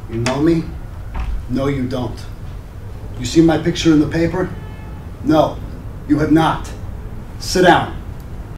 You know me? No, you don't. You see my picture in the paper? No, you have not. Sit down.